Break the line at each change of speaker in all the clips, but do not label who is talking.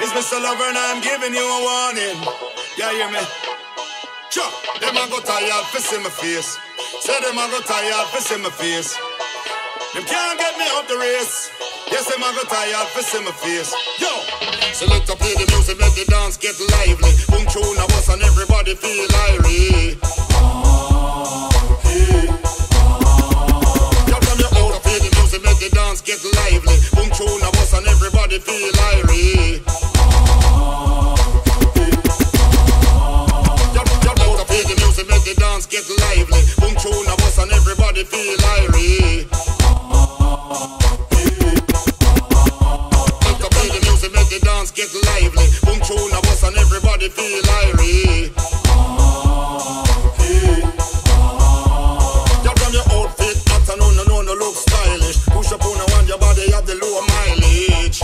is Mr. Lover and I'm giving you a warning. Yeah, hear me? Sure. Them a go tired for see my face. Say them a go tired for see my face. Them can't get me out the race. Yes, them a go tired for see my face. Yo! Select up, play the music, let the dance get lively. Boom tune a bus and everybody feel irie. Y'all from your old, play the music, let the dance get lively. Boom tune a bus and everybody feel irie. Y'all old, play the music, let the dance get lively. Boom tune a bus and everybody feel irie. Make the dance get lively. Boom tune a bus and everybody feel irie. Y'all from your outfit, hot and no look stylish. Push up on one, your body have the low mileage.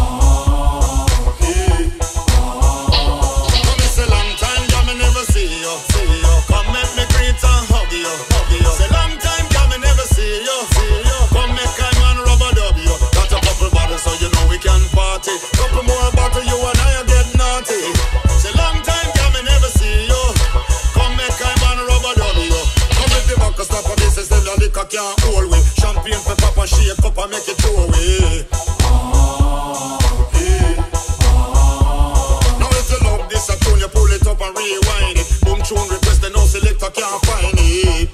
Come it's a long time, girl, me never see you. Come make me greet and hug you. It's a long time, girl, me never see you. Come make I man rubber dub you. Got a couple bottles so you know we can party. Couple more bottle, you and I get naughty. It's a long time, girl, me never see you. Come make I man rubber dub you. Come with the back stop of this is the liquor can't hold with. Champagne for pop and shake up and make it throw away. Now if you love this a tune, you pull it up and rewind it. Boom tune request, the no selector can't find it.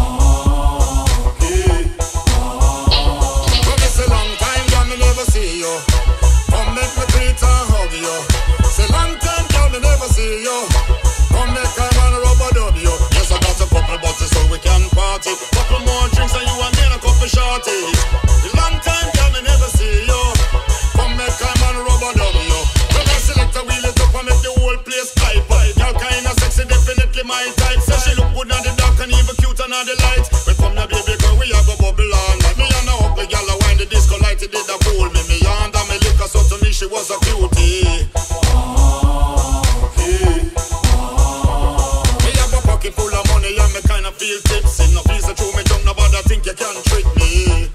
Come it's a long time, girl, me never see you. Come make me greet and hug you. It's a long time, girl, me never see you. Come make I man rubber dub you. Yes, I got a couple bottles so we can party. Couple more drinks and you and me and a couple shorties. A long time, girl, me never see you. Come make I man rubber dub you. When I select a wheel it up and make the whole place hype. Girl kinda sexy, definitely my type. Say she look good on the dark and even cute on the light. When come the baby girl, we have a bubble on. Like me and a ugly girl, I wind the disco light, it did a fool me. Me and me liquor, so to me she was a cutie. Me have a pocket full of money and me kinda feel tipsy. No piece of true me jump, nobody think you can trick me.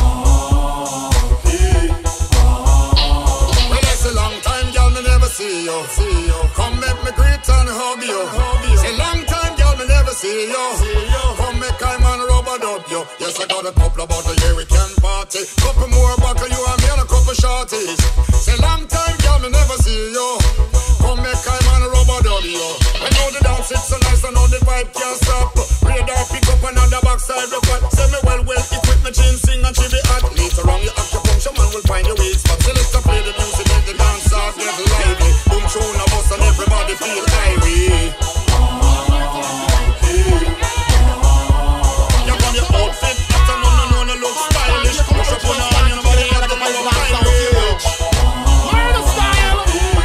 Well, it's a long time, girl, me never see you. Come make me greet and hug you. It's a long time, girl, me never see you. Come make I man rubber dub you. Yes, I got a couple of bottles, yeah, we can party. Couple more buckle, you and me and a couple shorties. It's a long time, girl, me never see you. Come make I man rubber dub you. I know the dance, it's so nice, I know the vibe can't stop. Radar pick up another backside record. Say me well, equip me chin, sing and she be hot. Later on, your acupuncture man will find your weak spot. Select to play the music, make the dance off, get lively. Boom tune a bus and everybody feel irie. You from your outfit, hot and no look stylish. Push up on one, your body have the power mileage.
Murder style.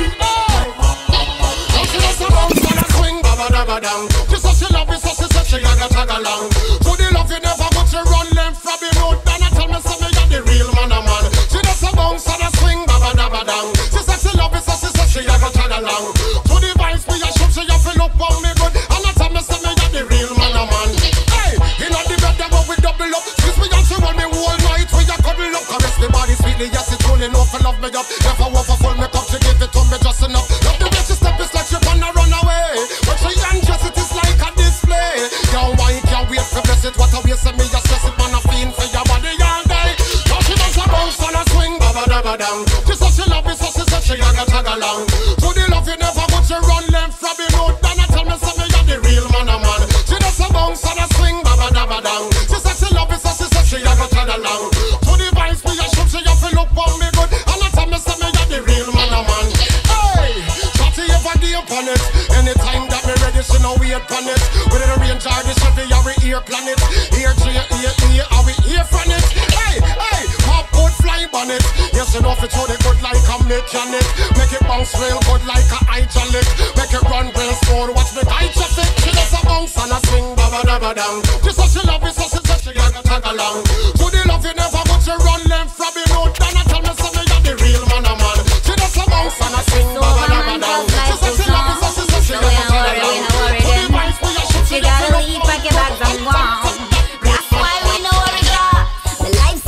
Don't you just a bounce and a swing, baba dabba dang. Just so she love it, so she said she gotta tag along. To the love you never but you run left from the road. Then I tell me something you're the real man a man. She just a bounce and a swing, baba dabba dang. She said she love it, so she said she gotta tag along. To the vibes me a show, she a feel up on me good. And I tell me something you're the real man a man. Hey, inna the bed that we double up. Kiss me and she run me whole night. We a cuddle up, caress the body sweetly. Yes, it's only enough for love me up. Never want for full makeup, she give it to me just enough. Love the way she step, it's like she wanna run away. When she undress it, it's like a display. Yo, why can't wait to bless it? What a waste of me, just stress it, man, a fiend for your body all day. Now she does a bounce and a swing, baba dabba dang. She said she love it, so she said she gotta tag along. To the love you never but you run left from the road. Then I tell me something you're the real man a man. She does a bounce and a swing, baba dabba dang. She said she love it, so she said she gotta tag along. To the vibes me a shoot, she a feel up on me good. And I tell me something you're the real man a man. Hey, shotty ever day upon it. Anytime that me ready, she no wait upon it. Whether the range or the Chevy or we ear planet. Ear J, ear, are we ear from it? Hey, pop out fly bonnet. Yes, you know if it's all the good like a mechanic. Make it bounce real good like a hydraulic. Make it run real slow, watch me guide traffic. She does a bounce and a swing, baba dabba dang. Just so she love it, so she said she gotta tag along. To the love you never but you run left from the road. Then I tell me something you're the real man a man. She does a bounce and a swing, baba dabba dang. She said she love it, so she said she gotta tag along. To the vibes we a shoot, she gotta leave, pack your bags and walk. That's why we know what we got. The life start out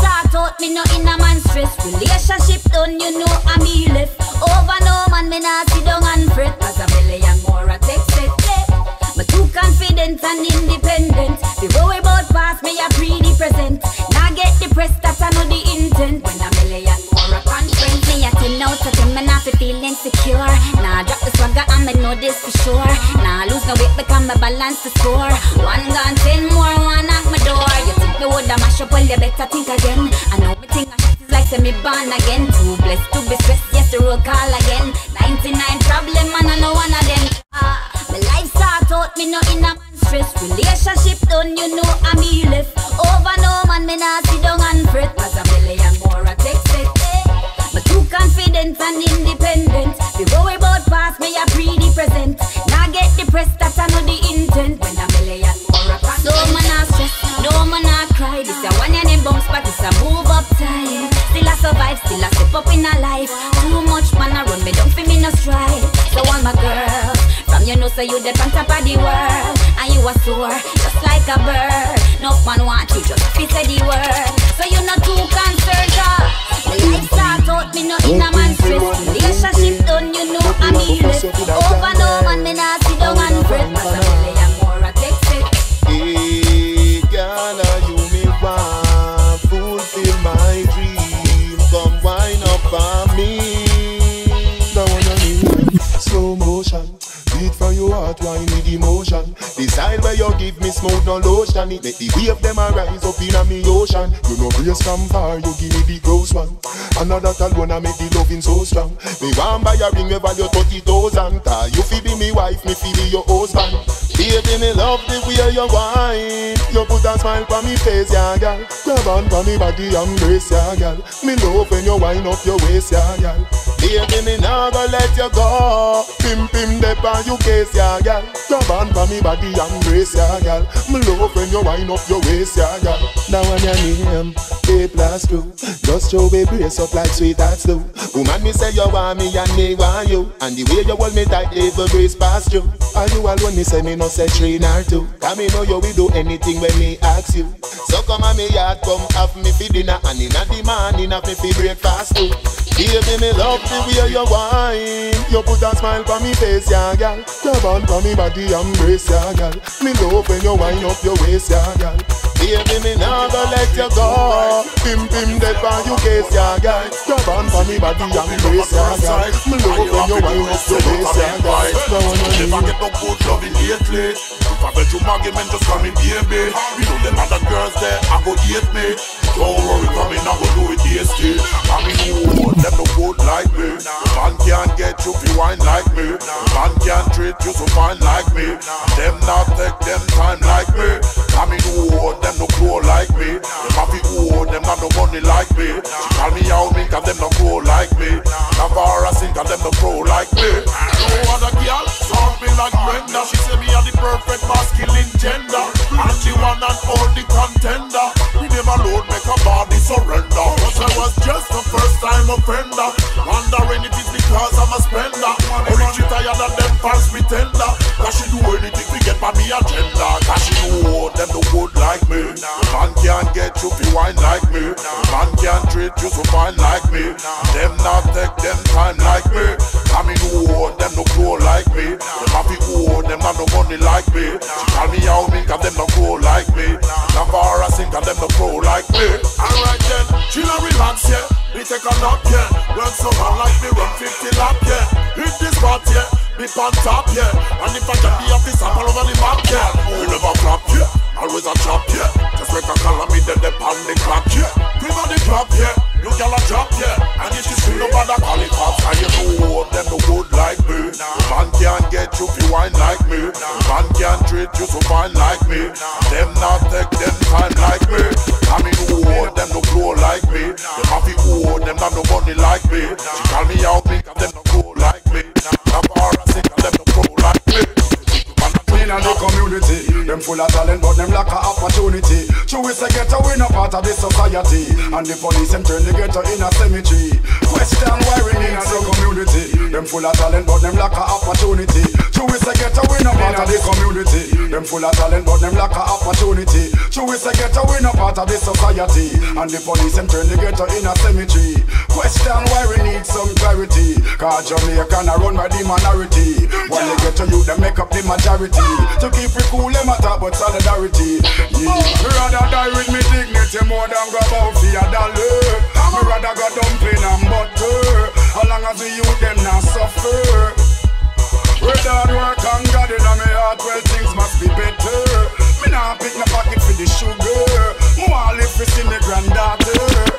out, me no in a man stress. Relationship done, you know I'm me left. Over no man, me not sit down and fret. Cause a million more a text it. Me too confident and independent. The worry about past, me a pre the present. Now get depressed, that I know the intent. When a million more a conference, me a 10 out of 10, me not feel insecure. Nah, drop the swagger and me know this for sure. Nah, lose no weight because me balance the score. One gone, 10 more, one knock my door. You think me woulda mash up, well you better think again. I know me think I shit is like say me born again. Too blessed to be stressed, yes the road call again. 99 problem and I know one of them. My life start out, me no in a man stress. Relationship done, you know I'm me left. Over no man, me not sit down and fret. Cause a million more a text it. Me too confident and independent. The worry about past, me a pre the present. Now get depressed, that I know the intent. When a million more a pass. No man a stress, no man a cry. This a one and them bounce back, this a move up time. Still a survive, still a step up in a life. Too much man a run, me don't feel me no stride. So all my girls, from you know so you the on top of the world. And you a soar, just like a bird. No man want you, just fit the word. So you not too concerned, my life start out, me no in a man stress. Relationship done, you know I'm me left. Over no man, me not sit down and fret. Cause a million more a text it.
Hey, girl, you me want fulfill my dream. Come wind up on me. The one you need. Slow motion. Beat from your heart, wine with emotion. The style where you give me smooth no lotion. It make the wave them a rise up in a me ocean. You know brace from far, you give me the gross one. Another tall gonna make the loving so strong. Me want buy a ring, me value 30,000. You feel be me wife, me feel be your husband. Baby, me love the way you whine. You put a smile on me face, yeah, girl. Grab on for me body and brace, yeah, girl. Me love when you wind up your waist, yeah, girl. Baby, me nah go let you go. Pim pim dep on you case, yeah, girl. Grab on for me body and brace, yeah, girl. Me love when you wind up your waist, yeah, girl. Now when your name, A+2. Just show me brace up like sweethearts do. Woman, me say you want me and me want you. And the way you hold me tight, even brace past you. And you alone, me say me no say 3 nor 2. Cause me know you will do anything when me ask you. So come on me yard, come have me for dinner. And in the morning, have me for breakfast too. Baby, me love the way you whine. You put a smile on me face, yeah, girl. Grab on for me body and brace, yeah, girl. Me love when you wind up your waist, yeah, girl. Baby, me nah go let you go. Pim pim dead on you case, yeah, girl. Grab on for me body and brace, yeah, girl. Me love when you wind up your waist, yeah, girl.
Never get no good loving lately. If I bet you argument, just call me baby. You know them other girls there, I go hate me. Don't worry, come in, I go do it tasty. I mean, you them no good like me. Man can't get you if you wine like me. Man can't treat you so fine like me. Them not take them time like me. I mean, you them no grow like me. Them have you them not no money like me. She call me out, me cause them no grow like me. Navarra sing cause them no grow like me. No other girl saw me like Brenda. She say me are the perfect masculine gender. And she one and only contender. We never load make a body surrender. Cause I was just a first time offender. Wondering if it's because I'm a spender. Only she tired of them false pretender. Cause she do anything to get by me agenda. Cause she know them no good like me. Man can't get you if you wine like me. Man can't treat you so fine like me. Them not take them time like me. I mean who them no grow like me. Them happy who them not no money like me. She call me out me cause them no grow like me. Navarra sing cause them no grow like me. Alright then, chill and relax yeah. Me take a nap yeah. Work so hard like me run 50 lap yeah. Hit this spot yeah. Me on top yeah. And if I get the office up all over the map yeah. We never flop yeah. Always a chop yeah. Just make a call on me then they pan the clock yeah. Cream on the club yeah. You gyal a drop yeah. And if you see nobody call it pop. And you know them no good like me. Man can't get you if you wine like me. Man can't treat you so fine like me. Them not take them time like me. I mean who them no grow like me. Them happy who them not no money like me. She call me out me cause them no grow like me. Navarra sing cause them no grow like me.
In the community, them full of talent but them lack of opportunity. True is to get a win a part of this society. society. And the police them turn the ghetto in a cemetery. Question why we need a community. Them full of talent but them lack a opportunity. True is a ghetto we no part of the community. Them full of talent but them lack a opportunity. True is a ghetto we no part of the society. And the police them turn the ghetto in a cemetery. Question why we need some clarity. Cause Jamaican are run by the minority. While they get to you, they make up the majority. To keep it cool, they matter about solidarity. Yeah. Rather die with me dignity more than go about for a dollar. Me rather go dumpling and butter. As long as the youth them not suffer. With hard work and God in my heart, well things must be better. Me nah pick no pocket for the sugar. More live to see me granddaughter.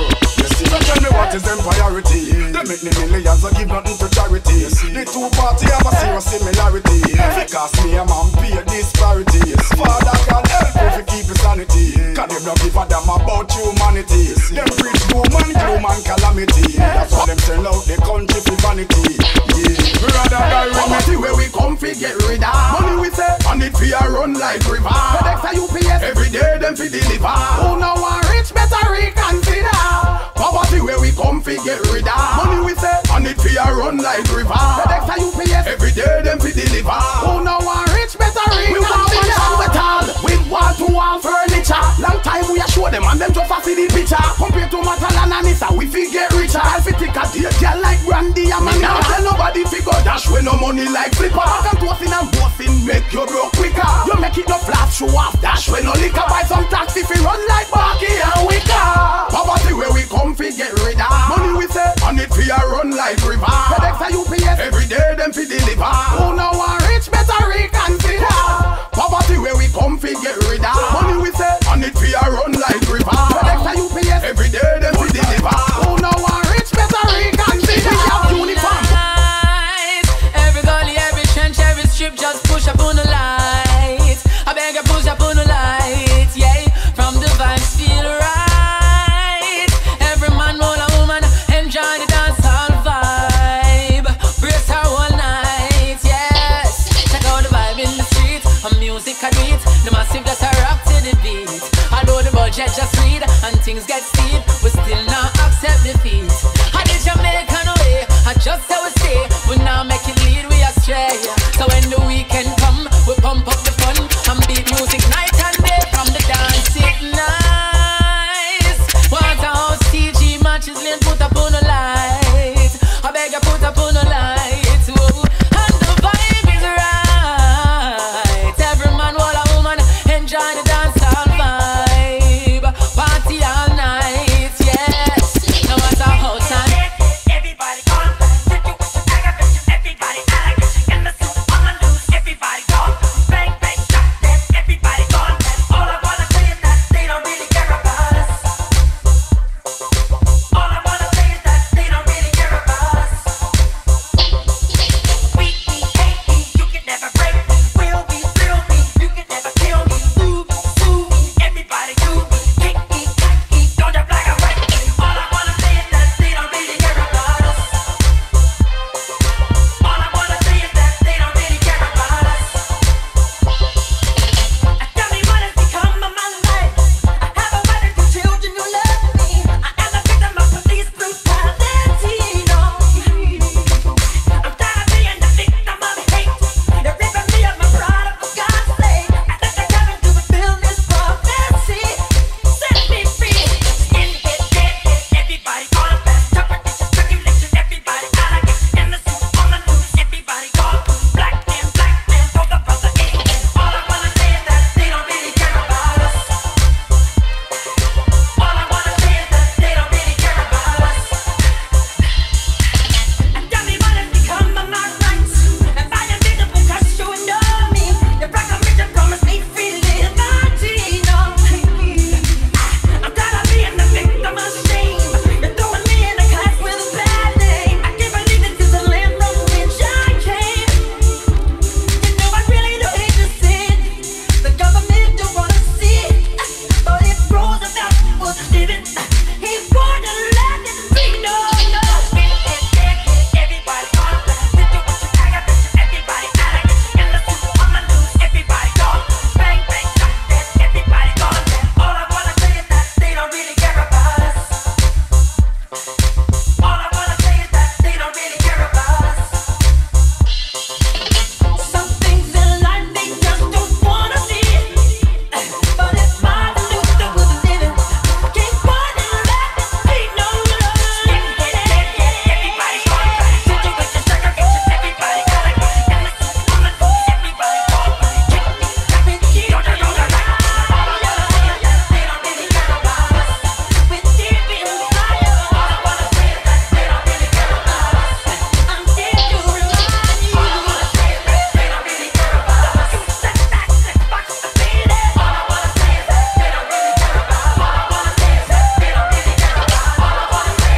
So tell me what is them priority? They make the millions and give nothing to charity. The two parties have a serious similarity. Because me and man pay disparity. Father can help if you keep your sanity. Cause them don't give a damn about humanity. Them preach doom and gloom and calamity. That's why them sell out the country for vanity. We rather die with me.
Where we come fi get rid of money we say, and it fi a run like river. FedEx and UPS every day them fi deliver. Who now want rich better reconsider. Poverty where we come fi get rid of money we say, and it fi a run like river. FedEx and UPS every day them fi deliver. Who now want rich better reconsider. We want one metal with wall-to-wall furniture. Long time we a show them and them just a see the picture. Compared to Matalan and Nissa we fi get richer. I fi take a deal girl like Brandy and me now tell nobody fi go dash with no money like flipper. Come toasting and boasting make you broke quicker. You make it no flat show off dash with no liquor. Buy some taxi fi run like Barky and Wicker. Poverty where we come fi get rid of money we say, and it fi a run like river. FedEx and UPS every day them fi deliver. Who now want rich better reconsider. Poverty where we come fi get rid of money we say, and it fi a run like river. FedEx and UPS every day them fi deliver. Who now want rich better reconsider. We have uniform.
Every gully, every trench, every strip, just push up on the light. I beg you push up on the light, yeah. From the vibes feel right. Every man, all a woman, enjoy the dancehall vibe. Brace her all night, yes. Check out the vibe in the street, a music I do it. The massive just a rock to the beat. Although the budget just read and things get steep, we still